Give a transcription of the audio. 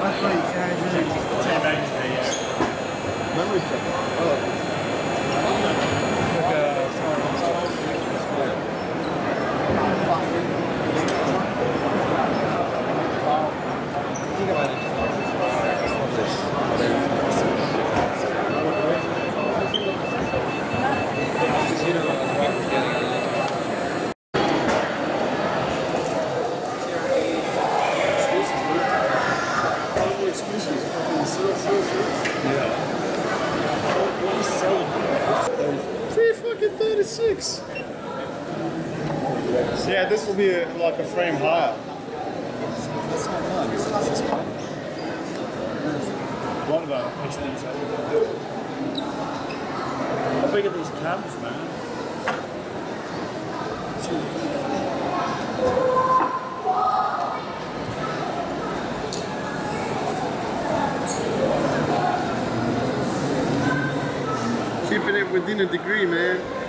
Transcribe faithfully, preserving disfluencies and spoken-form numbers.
Memory stick. Oh. three fucking thirty-six. Yeah, this will be a, like a frame higher. That's not bad. That's this one. One of our H Ds. How big are these cams, man? Keeping it within a degree, man.